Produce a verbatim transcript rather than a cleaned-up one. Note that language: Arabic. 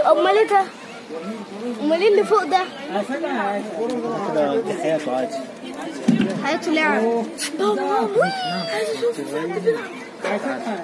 امال ايه ده؟ امال ايه اللي فوق ده؟ كده دي حياته عادي. حياته لعب. بابا عايز اشوف